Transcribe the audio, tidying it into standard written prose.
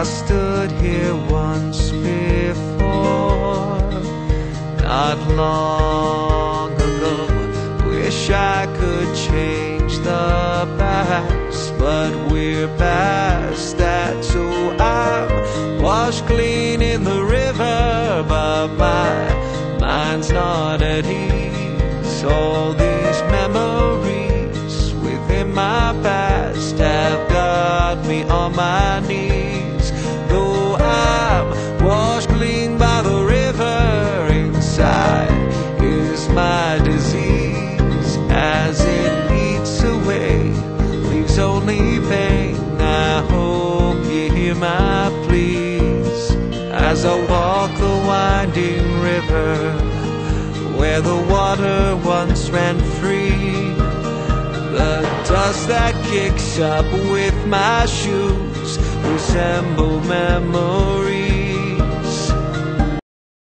stood here once before, not long ago. Wish I could change the past, but we're past that. So I'm washed clean in the river, but my mind's not at ease. All these memories within my past have got me on my knees. Though I'm washed clean by the river, inside is my disease. As it eats away, leaves only pain. I hope you hear my pleas as I walk the winding river where the water once ran free. The dust that kicks up with my shoes resemble memories.